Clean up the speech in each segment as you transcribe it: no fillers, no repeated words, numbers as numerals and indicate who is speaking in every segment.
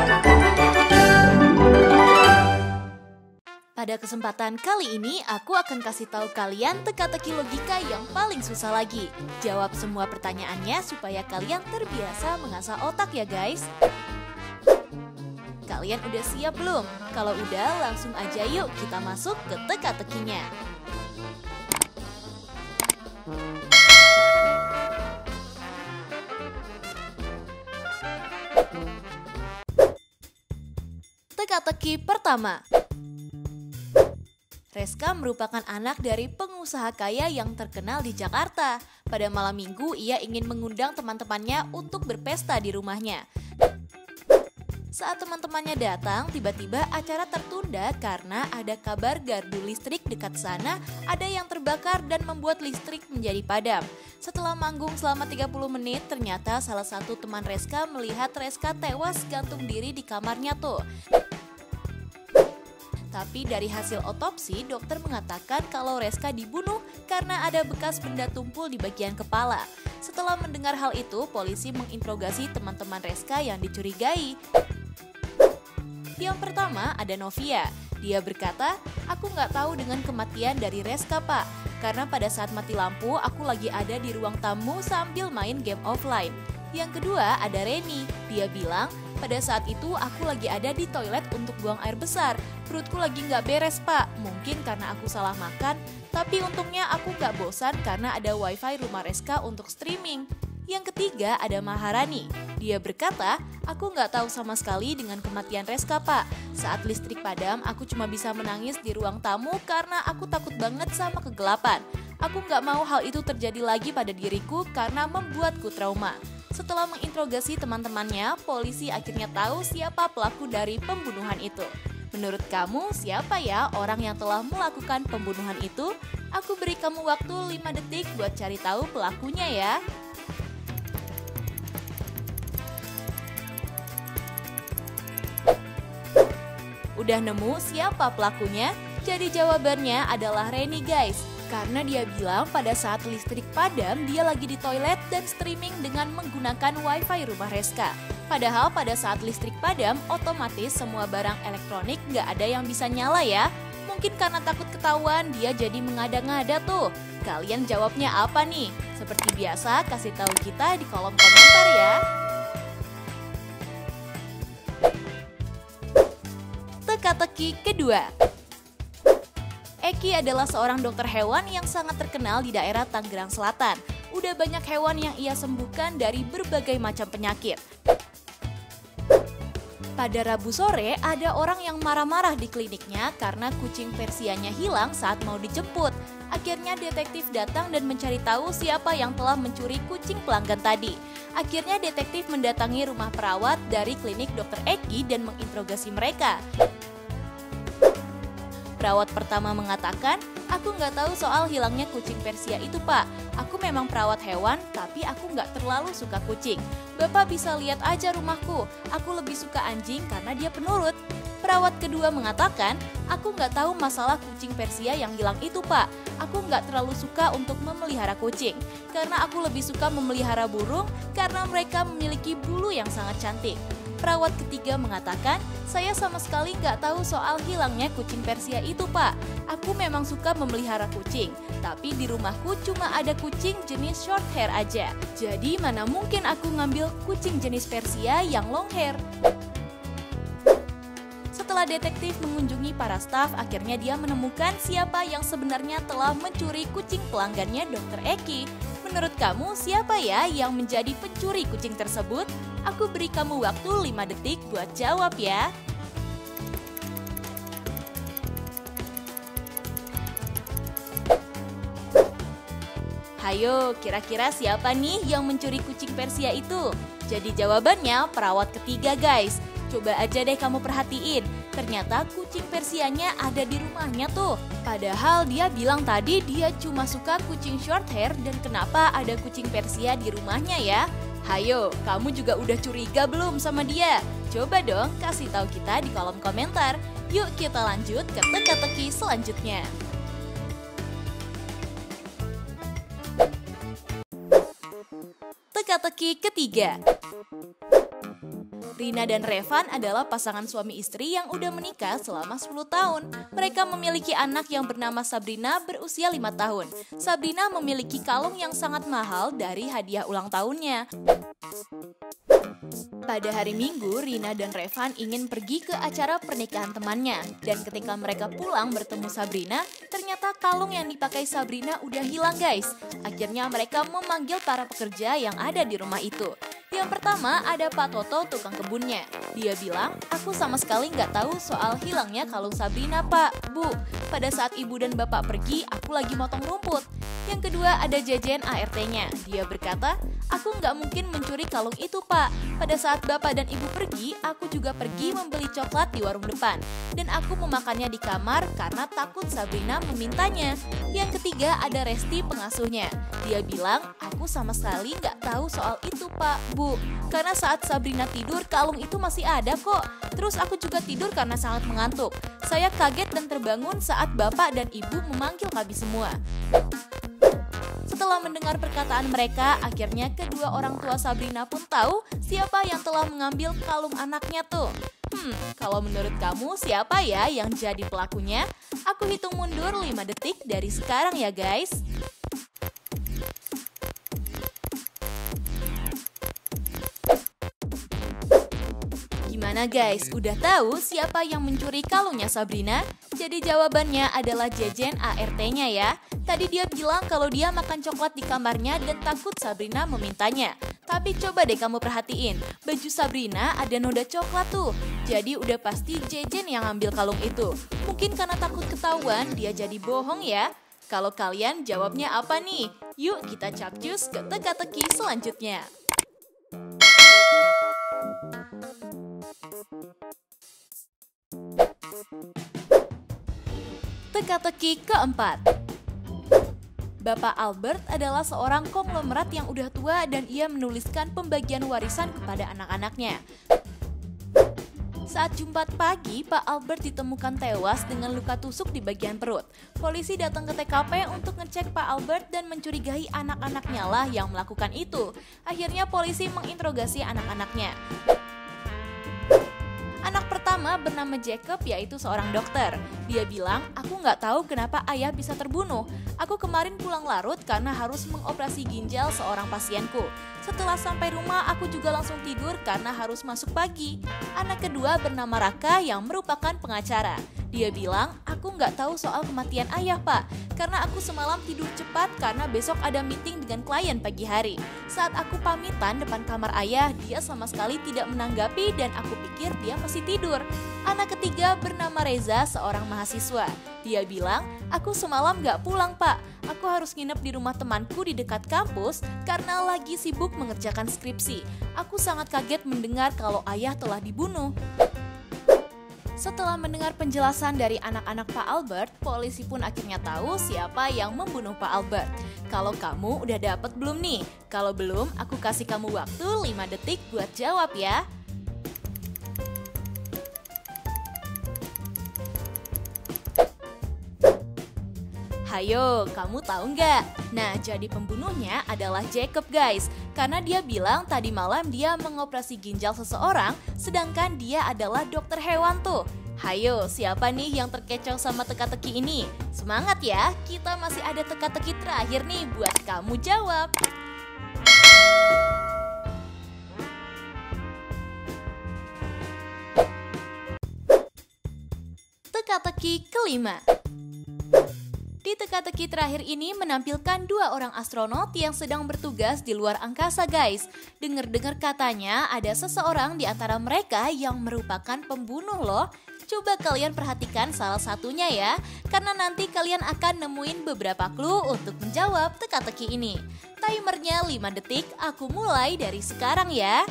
Speaker 1: Pada kesempatan kali ini, aku akan kasih tahu kalian teka-teki logika yang paling susah lagi. Jawab semua pertanyaannya supaya kalian terbiasa mengasah otak ya guys. Kalian udah siap belum? Kalau udah, langsung aja yuk kita masuk ke teka-tekinya. Teka-teki pertama. Reska merupakan anak dari pengusaha kaya yang terkenal di Jakarta. Pada malam minggu, ia ingin mengundang teman-temannya untuk berpesta di rumahnya. Saat teman-temannya datang, tiba-tiba acara tertunda karena ada kabar gardu listrik dekat sana ada yang terbakar dan membuat listrik menjadi padam. Setelah manggung selama 30 menit, ternyata salah satu teman Reska melihat Reska tewas gantung diri di kamarnya tuh. Tapi dari hasil otopsi, dokter mengatakan kalau Reska dibunuh karena ada bekas benda tumpul di bagian kepala. Setelah mendengar hal itu, polisi menginterogasi teman-teman Reska yang dicurigai. Yang pertama ada Novia. Dia berkata, aku nggak tahu dengan kematian dari Reska pak, karena pada saat mati lampu aku lagi ada di ruang tamu sambil main game offline. Yang kedua ada Reni. Dia bilang, pada saat itu aku lagi ada di toilet untuk buang air besar. Perutku lagi nggak beres pak, mungkin karena aku salah makan. Tapi untungnya aku nggak bosan karena ada wifi rumah Reska untuk streaming. Yang ketiga ada Maharani. Dia berkata, aku nggak tahu sama sekali dengan kematian Reska pak. Saat listrik padam, aku cuma bisa menangis di ruang tamu karena aku takut banget sama kegelapan. Aku nggak mau hal itu terjadi lagi pada diriku karena membuatku trauma. Setelah menginterogasi teman-temannya, polisi akhirnya tahu siapa pelaku dari pembunuhan itu. Menurut kamu, siapa ya orang yang telah melakukan pembunuhan itu? Aku beri kamu waktu 5 detik buat cari tahu pelakunya ya. Udah nemu siapa pelakunya? Jadi jawabannya adalah Reni guys. Karena dia bilang pada saat listrik padam, dia lagi di toilet dan streaming dengan menggunakan wifi rumah Reska. Padahal pada saat listrik padam, otomatis semua barang elektronik nggak ada yang bisa nyala ya. Mungkin karena takut ketahuan, dia jadi mengada-ngada tuh. Kalian jawabnya apa nih? Seperti biasa, kasih tahu kita di kolom komentar ya. Teka-teki kedua. Eki adalah seorang dokter hewan yang sangat terkenal di daerah Tangerang Selatan. Udah banyak hewan yang ia sembuhkan dari berbagai macam penyakit. Pada Rabu sore, ada orang yang marah-marah di kliniknya karena kucing Persianya hilang saat mau dijemput. Akhirnya detektif datang dan mencari tahu siapa yang telah mencuri kucing pelanggan tadi. Akhirnya detektif mendatangi rumah perawat dari klinik dokter Eki dan menginterogasi mereka. Perawat pertama mengatakan, aku nggak tahu soal hilangnya kucing Persia itu pak. Aku memang perawat hewan, tapi aku nggak terlalu suka kucing. Bapak bisa lihat aja rumahku, aku lebih suka anjing karena dia penurut. Perawat kedua mengatakan, aku nggak tahu masalah kucing Persia yang hilang itu pak. Aku nggak terlalu suka untuk memelihara kucing, karena aku lebih suka memelihara burung karena mereka memiliki bulu yang sangat cantik. Perawat ketiga mengatakan, saya sama sekali nggak tahu soal hilangnya kucing Persia itu pak. Aku memang suka memelihara kucing, tapi di rumahku cuma ada kucing jenis short hair aja. Jadi mana mungkin aku ngambil kucing jenis Persia yang long hair. Setelah detektif mengunjungi para staf, akhirnya dia menemukan siapa yang sebenarnya telah mencuri kucing pelanggannya Dr. Eki. Menurut kamu siapa ya yang menjadi pencuri kucing tersebut? Aku beri kamu waktu 5 detik buat jawab ya. Hayo, kira-kira siapa nih yang mencuri kucing Persia itu? Jadi jawabannya perawat ketiga guys. Coba aja deh kamu perhatiin, ternyata kucing Persianya ada di rumahnya tuh. Padahal dia bilang tadi dia cuma suka kucing short hair dan kenapa ada kucing Persia di rumahnya ya? Hayo, kamu juga udah curiga belum sama dia? Coba dong kasih tahu kita di kolom komentar. Yuk kita lanjut ke teka-teki selanjutnya. Teka-teki ketiga. Rina dan Revan adalah pasangan suami istri yang udah menikah selama 10 tahun. Mereka memiliki anak yang bernama Sabrina berusia 5 tahun. Sabrina memiliki kalung yang sangat mahal dari hadiah ulang tahunnya. Pada hari Minggu, Rina dan Revan ingin pergi ke acara pernikahan temannya. Dan ketika mereka pulang bertemu Sabrina, ternyata kalung yang dipakai Sabrina udah hilang guys. Akhirnya mereka memanggil para pekerja yang ada di rumah itu. Yang pertama ada Pak Toto, tukang kebunnya. Dia bilang, aku sama sekali nggak tahu soal hilangnya kalung Sabrina Pak, Bu. Pada saat ibu dan bapak pergi, aku lagi motong rumput. Yang kedua ada Jejen ART-nya. Dia berkata, aku nggak mungkin mencuri kalung itu Pak. Pada saat bapak dan ibu pergi, aku juga pergi membeli coklat di warung depan. Dan aku memakannya di kamar karena takut Sabrina memintanya. Yang ketiga ada Resti, pengasuhnya. Dia bilang, aku sama sekali nggak tahu soal itu Pak, Bu. Karena saat Sabrina tidur, kalung itu masih ada kok. Terus aku juga tidur karena sangat mengantuk. Saya kaget dan terbangun saat bapak dan ibu memanggil kami semua. Setelah mendengar perkataan mereka, akhirnya kedua orang tua Sabrina pun tahu siapa yang telah mengambil kalung anaknya tuh. Kalau menurut kamu siapa ya yang jadi pelakunya? Aku hitung mundur 5 detik dari sekarang ya guys. Gimana guys, udah tahu siapa yang mencuri kalungnya Sabrina? Jadi jawabannya adalah Jejen ART-nya ya. Tadi dia bilang kalau dia makan coklat di kamarnya dan takut Sabrina memintanya. Tapi coba deh kamu perhatiin, baju Sabrina ada noda coklat tuh. Jadi udah pasti Jejen yang ambil kalung itu. Mungkin karena takut ketahuan dia jadi bohong ya. Kalau kalian jawabnya apa nih? Yuk kita capcus ke teka-teki selanjutnya. Teka-teki keempat. Bapak Albert adalah seorang konglomerat yang udah tua dan ia menuliskan pembagian warisan kepada anak-anaknya. Saat Jumat pagi, Pak Albert ditemukan tewas dengan luka tusuk di bagian perut. Polisi datang ke TKP untuk ngecek Pak Albert dan mencurigai anak-anaknya lah yang melakukan itu. Akhirnya polisi menginterogasi anak-anaknya. Anak pertama bernama Jacob, yaitu seorang dokter. Dia bilang, aku nggak tahu kenapa ayah bisa terbunuh. Aku kemarin pulang larut karena harus mengoperasi ginjal seorang pasienku. Setelah sampai rumah, aku juga langsung tidur karena harus masuk pagi. Anak kedua bernama Raka yang merupakan pengacara. Dia bilang, aku nggak tahu soal kematian ayah Pak, karena aku semalam tidur cepat karena besok ada meeting dengan klien pagi hari. Saat aku pamitan depan kamar ayah, dia sama sekali tidak menanggapi dan aku pikir dia masih tidur. Anak ketiga bernama Reza, seorang mahasiswa. Dia bilang, aku semalam nggak pulang Pak, aku harus nginep di rumah temanku di dekat kampus karena lagi sibuk mengerjakan skripsi. Aku sangat kaget mendengar kalau ayah telah dibunuh. Setelah mendengar penjelasan dari anak-anak Pak Albert, polisi pun akhirnya tahu siapa yang membunuh Pak Albert. Kalau kamu udah dapet belum nih? Kalau belum, aku kasih kamu waktu 5 detik buat jawab ya. Hayo, kamu tahu nggak? Nah, jadi pembunuhnya adalah Jacob guys. Karena dia bilang tadi malam dia mengoperasi ginjal seseorang, sedangkan dia adalah dokter hewan tuh. Hayo, siapa nih yang terkecoh sama teka-teki ini? Semangat ya, kita masih ada teka-teki terakhir nih buat kamu jawab. Teka-teki kelima. Di teka-teki terakhir ini menampilkan 2 orang astronot yang sedang bertugas di luar angkasa guys. Dengar-dengar katanya ada seseorang di antara mereka yang merupakan pembunuh loh. Coba kalian perhatikan salah satunya ya, karena nanti kalian akan nemuin beberapa clue untuk menjawab teka-teki ini. Timernya 5 detik, aku mulai dari sekarang ya.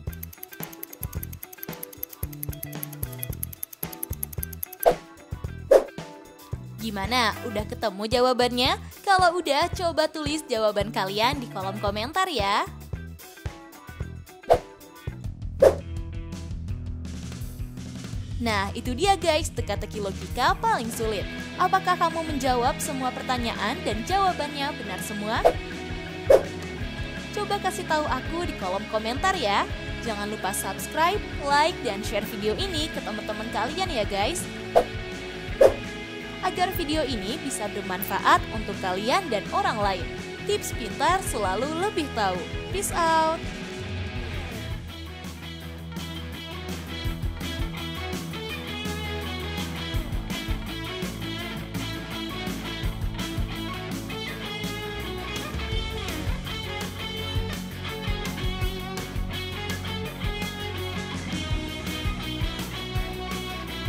Speaker 1: Gimana? Udah ketemu jawabannya? Kalau udah, coba tulis jawaban kalian di kolom komentar ya. Nah, itu dia guys, teka-teki logika paling sulit. Apakah kamu menjawab semua pertanyaan dan jawabannya benar semua? Coba kasih tahu aku di kolom komentar ya. Jangan lupa subscribe, like, dan share video ini ke teman-teman kalian ya guys. Agar video ini bisa bermanfaat untuk kalian dan orang lain. Tips pintar selalu lebih tahu. Peace out!